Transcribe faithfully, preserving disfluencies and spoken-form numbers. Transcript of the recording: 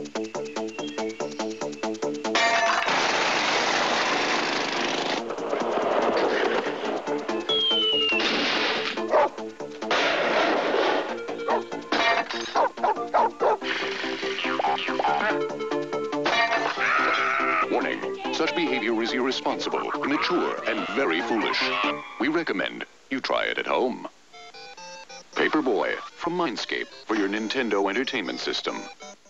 Warning, such behavior is irresponsible, immature, and very foolish. We recommend you try it at home. Paperboy from Mindscape for your Nintendo Entertainment System.